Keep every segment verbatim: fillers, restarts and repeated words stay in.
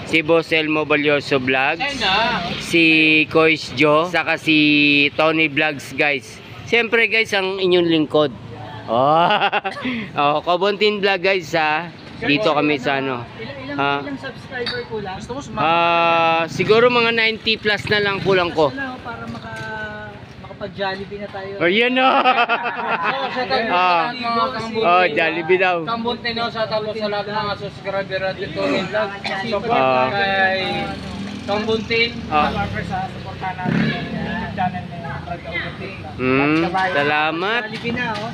si Boss Elmo Balyoso Vlogs, si Kois Joe, saka si Tony Vlogs guys. Siyempre guys, ang inyong lingkod. Oh, oh Kobontin Vlog guys ha. Dito kami sa ano. Ilang, ilang subscriber ko lang? Ah, uh, siguro mga ninety plus na lang kulang ko. Para maka makapag-Jollibee na tayo. Oh, yan o. Ah, oh, Jollibee daw. Kambuntin o sa tapos sa lahat ng mga subscriber at ito rin vlog. Support Ah. kay Kambuntin. Ah. Sa supportan natin yung YouTube channel ni Brad Kambuntin. Mm, salamat. Jollibee na oh.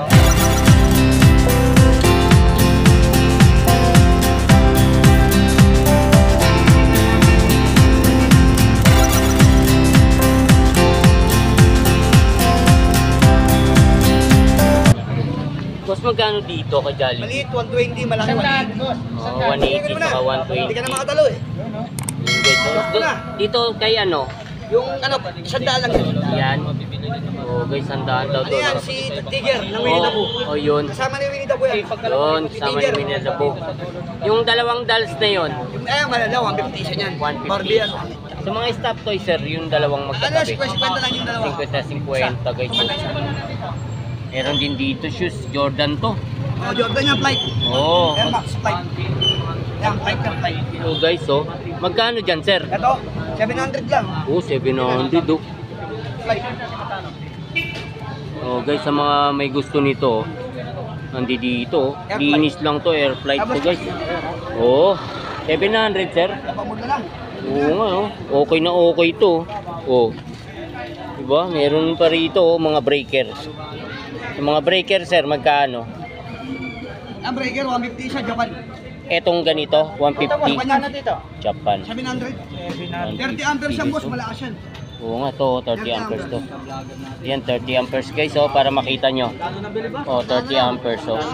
Boss, magkano dito kay Jollibee? Maliit, one twenty, malaki one eighty. Oh, one eighty saka one twenty. Hindi ka na makatalo eh. Dito, dito kay ano? Yung ano, isang daan lang yun. Yan. Oh, guys, sandaan daw Ano to. yan, si Tiger, ng Winnie the Pooh. Oh, oh, yun. Kasama ni Winnie the Pooh yan. Yun, kasama ni Winnie the Pooh. Yung dalawang dolls na yun. Yung eh, malala, one fifty siya niyan. one fifty. Barbie yan. Sa mga staff toys, sir, yung dalawang Ano, magkatabi. fifty lang yung dalawa. fifty fifty guys. Meron din dito shoes, Jordan to. Oh, Jordan yung flight. Oh. Air Max, flight. Yan, flight yan, flight. Oh, guys, oh. Magkano dyan, sir? Ito, seven hundred lang. Oh, seven hundred, oh. Flight. Oh, guys, sa mga may gusto nito, nandi dito, oh. Linis lang to, air flight to, guys. Oh, seven hundred, sir. Napamod na lang. Oo nga, oh. Okay na okay to. Oh. Diba? Meron pa rito, oh, mga breakers. Yung mga breakers, sir, magkano? Ang breaker, one fifty siya, Japan. Etong ganito, one fifty. Japan dito. Japan. seven hundred. thirty amperes siya, boss, malakas yan. Oo nga to, thirty amperes to. Yan, thirty amperes guys, oh, para makita nyo. Oh, thirty amperes, oh.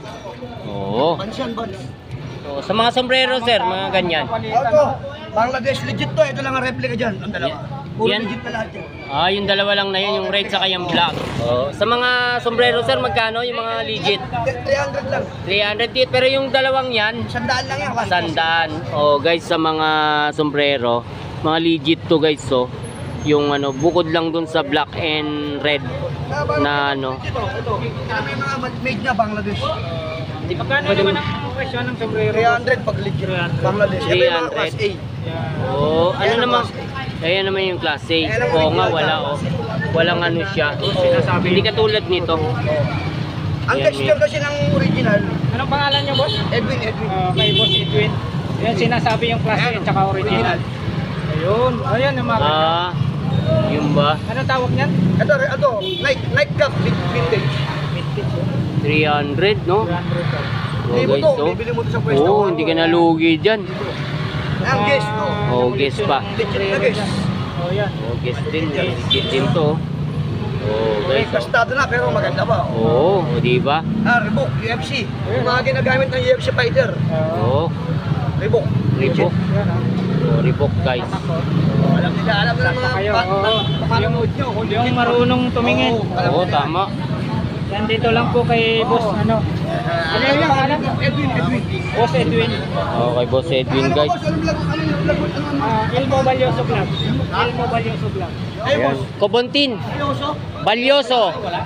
Oo. Bansyan, bans. Oh, sa mga sombrero, sir, mga ganyan. Ito, Bangladesh, legit to. Ito lang ang replica dyan. Ang dalawa. Puro Yan. legit na lahat yan. Ah, yung dalawa lang na yun, yung red saka yung black. Oh, sa mga sombrero, sir, magkano yung mga legit? three hundred lang. three hundred dit, pero yung dalawang yan, Sandaan lang yan. sandaan. Oh, guys, sa mga sombrero, mga legit to, guys, so. Yung ano, bukod lang dun sa black and red na ano. Ito, ito. Ito may mga made na Bangladesh. Magkano naman ang presyo ng sombrero? three hundred pag legit. Bangladesh. Ito yung mga class A. Oh, ano Ayan ang naman? class A. Ayan naman yung class A. Ayan ang Oo nga, original wala, class oh. Walang ano siya. Oh, hindi katulad nito. Ang Ayan, texture kasi ng original, Anong pangalan niyo, boss? Edwin, Edwin. Ah, kay Boss Edwin. Yan sinasabi yung class at saka original. Ayun, ayun yung mga. Ah, yun ba? Ano tawag niyan? Ito, ito, Nike, Nike Cup vintage. three hundred, no? Oh, Hindi mo guys, to, so. bibili mo to sa pwesto. Oh, hindi ka nalugi dyan. Ang guess, no? Oh, guess pa. Legit na guess. Oh, yan. Oh, guess din. Legit din to. Oh, May guys. kastado na pero maganda pa. Oh, oh, di ba? Ah, Reebok, U F C. Yung mga ginagamit ng U F C fighter. Oh, Reebok, legit. Reebok. Oh, Reebok, guys. Alam nila, alam nila mga Kayo, pa- oo. pa- papanood nyo. kung Yung legit. marunong tumingin. Oo, alam Oo, nila. tama. Yan dito lang po kay Boss ano. Ano yung pangalan? Edwin, Edwin. Boss Edwin. Oh, kay Boss Edwin, Ano ba, guys. boss? Anong vlog? Anong vlog? Anong Ah, Elmo Balyoso Vlog. Elmo Balyoso Vlog. Eh, Ayan. boss. Kobontin. Seryoso? Balyoso.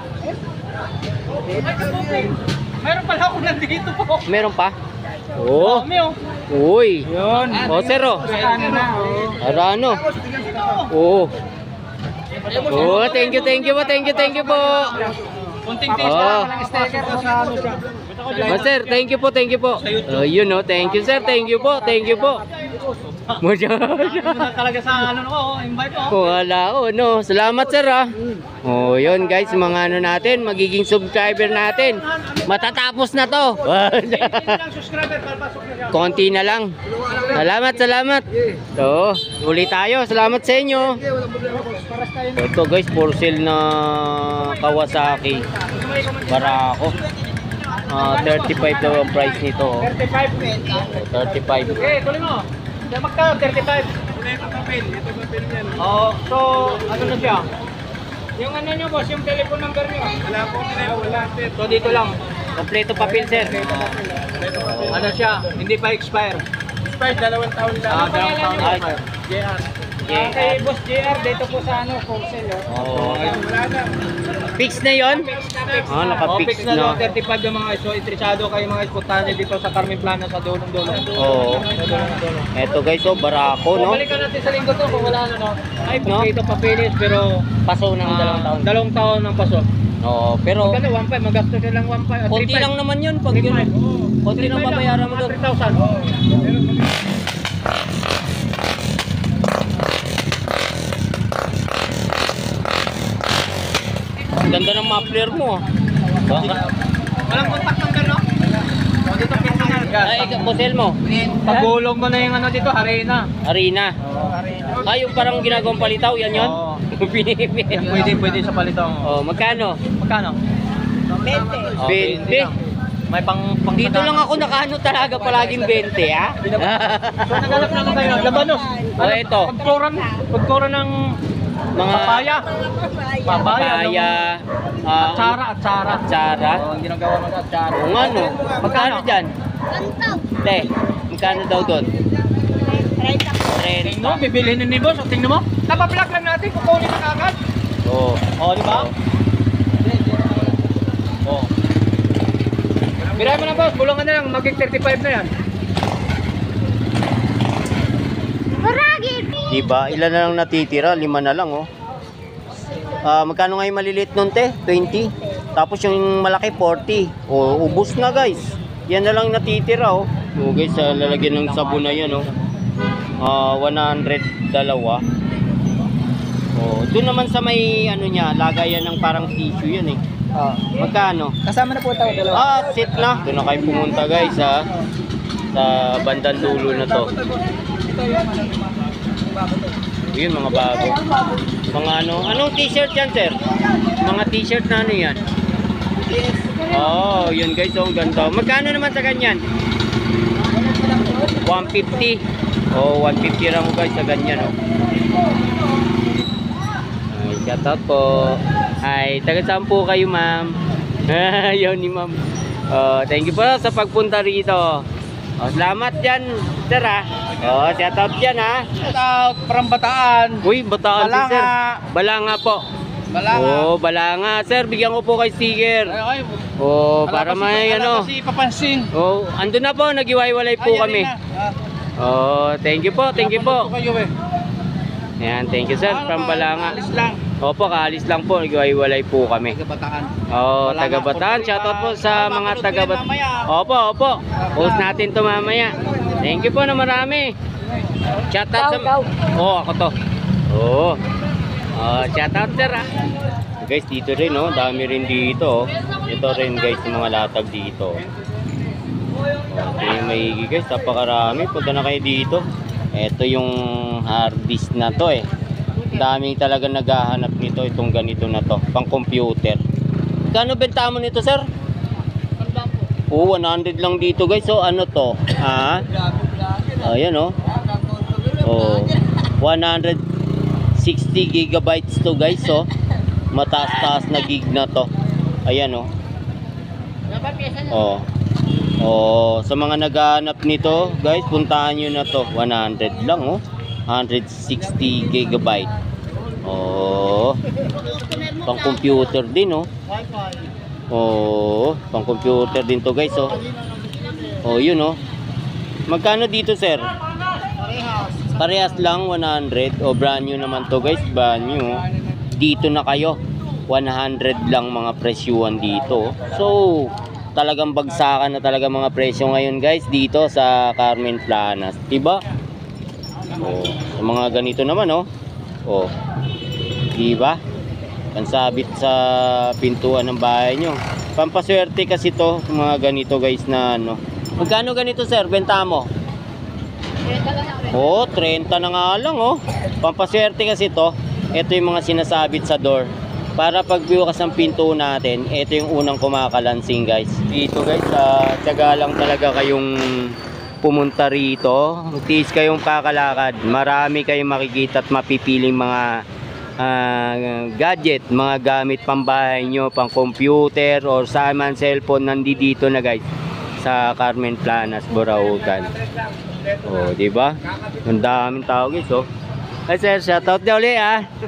Mayroon pala ako nandito po. Meron pa? Oh. Dami oh. Uy. Yun. Oh, sir, oh. Ano na oh. Arano. Boss, tingnan dito. Oo. Oh, thank you, thank you po, thank you, thank you po. Kunting taste lang, walang sticker o sa ano siya. Oh, sir, thank you po, thank you po. Oh, yun, oh, thank you, sir, thank you po, thank you po. Talaga sa ano ko, invite ko. Wala ko, no. Salamat, sir, ah. Oh, yun, guys, mga ano natin, magiging subscriber natin. Matatapos na to. Subscriber papasok na siya. Konti na lang. Salamat, salamat. So, uli tayo. Salamat sa inyo. Paras tayo. Ito, guys, for sale na Kawasaki Barako. Ah, thirty-five daw ang price nito. oh. thirty-five. Oh, thirty-five. Okay, tuloy mo. Kaya magka thirty-five. Oh, so ano na siya? Yung ano nyo boss, yung telephone number nyo. Wala po, wala. So dito lang. Kompleto papel, sir. Ano siya? Hindi pa expire. expired, dalawang taon lang. Ah, dalawang taon lang. J R. Ah, kay Boss J R, dito po sa ano, wholesale. Oh. Oh. Fix na yon? Ah, Oh, naka-fix fix na na. no, thirty-five yung mga iso. Itrisado kayo mga ispuntahan dito sa Carmen Plana sa dulong-dulo. Oo. Sa dulong-dulo. Eto guys, oh, barako, So, no? balikan natin sa linggo to kung wala na, no? Ay, No? dito papilis, pero Paso ng ah, dalawang taon. Dalawang taon ng paso. Oo, pero Magkano, one five, magastos nyo lang one five. konti lang naman yun pag yun. Konti lang babayaran mo doon. three thousand. Ang ganda ng muffler mo. Baka. Walang contact number, no? O, dito pinangan. Ay, kusel mo. Pagulong mo na yung ano dito, arena. Arena. Ay, yung parang ginagawang palitaw, yan yun? Oo. Pinipit. Yan, pwede, pwede sa palitong. Oh, magkano? Magkano? Oh, twenty. twenty. May pang, pang Dito lang ako nakaano talaga palaging twenty, ha? So, naghanap naman kayo ng labanos. Oh, ito. Pagkuran, pagkuran ng Mga papaya. Papaya. papaya, ah, Atsara, atsara. atsara. Oo, ang ginagawa mo sa atsara. Kung ano, magkano dyan? Te, magkano daw doon? Tingnan mo, bibilihin ni boss. O, tingnan mo. Napaplug lang natin, kukunin na kagad. Oo. O, di ba? O. Biray mo na boss, bulungan na lang, maging thirty-five na yan. Diba? Ilan na lang natitira? Lima na lang, oh. Ah, magkano nga yung maliliit nun, te? twenty. Tapos yung malaki, forty. Oh, ubos na, guys. Yan na lang natitira, oh. Oh, guys, ah, lalagyan ng sabon na yan, oh. Ah, one hundred, dalawa. Oh, doon naman sa may, ano niya, lagayan ng parang tissue yan, eh. Ah. Magkano? Kasama na po tayo dalawa. Ah, set na. Doon na kayo pumunta, guys, ha. Sa bandang dulo na to. Yun, mga bago. Mga ano, anong t-shirt yan, sir? Mga t-shirt na ano yan? Oh, yun guys, oh, ganda. Magkano naman sa ganyan? one fifty. Oh, one fifty lang guys sa ganyan, oh. Ay, shout out po. Ay, taga saan po kayo, ma'am? Ayaw ni ma'am. Oh, thank you po sa pagpunta rito. Oh, salamat dyan, sir, ha. Oh, shout out dyan, ha. Shout out, from Bataan. Uy, bataan si Balanga. sir. Balanga po. Balanga. Oh, balanga. Sir, bigyan ko po kay sticker. Ay, ay, Oh, wala para pa si- may wala ano. pa si Papansin. Oh, andun na po, nagiwaiwalay po Ay, yan kami. na. Ah, Oh, thank you po, thank you napanood po. kayo, eh. Yan, thank you sir, Ano from ba, Balanga. alis lang. Opo, kaalis lang po, nagiwaiwalay po kami. Taga Bataan. Oh, Balanga, taga Bataan, Portugal. shoutout po sa Ah, mga mapanood taga ko yan Bataan. mamaya. Opo, opo. Post natin to mamaya. Thank you po na marami. Shoutout sa Oh, ako to. Oh. Oh, shoutout sir, ah. Guys, dito rin, oh, dami rin dito. Oh. Ito rin guys, yung mga latag dito. Oh, ito yung maigi guys, napakarami. Punta na kayo dito. Ito yung hard disk na to, eh. Daming talaga naghahanap nito, itong ganito na to, pang computer. Kano benta mo nito, sir? Oh, one hundred lang dito guys. So ano to? Ah. Ayan, oh. Oh, one hundred sixty gigabytes to guys, oh. Mataas-taas na gig na to. Ayan, oh. Oh. Oh, sa mga naghahanap nito, guys, puntahan nyo na to. one hundred lang, oh. one hundred sixty gigabyte. Oh. Pang computer din, oh. Oh, pang computer din to, guys, oh. Oh, yun, oh. Magkano dito, sir? Parehas lang, one hundred. Oh, brand new naman to, guys. Brand new. Dito na kayo. one hundred lang mga presyuhan dito. So, talagang bagsakan na talaga mga presyo ngayon, guys, dito sa Carmen Planas, diba? Oh, sa mga ganito naman, oh. Oh. Diba? Pansabit sa pintuan ng bahay nyo. Pampaswerte kasi to, mga ganito, guys, na ano. Magkano ganito, sir? Benta mo? Oh, thirty na nga lang, oh. Pampaswerte kasi to. Ito yung mga sinasabit sa door. Para pag bukas ang pinto natin, ito yung unang kumakalansing, guys. Dito, guys, uh, tiyaga lang talaga kayong pumunta rito. Tiis kayong kakalakad. Marami kayong makikita at mapipiling mga uh, gadget, mga gamit pambahay nyo, pang computer or sa man cellphone, nandito na, guys. sa Carmen Planas, Borautan. Oh, di ba? Ang daming tao guys, oh. Ay sir, shoutout daw ulit ah.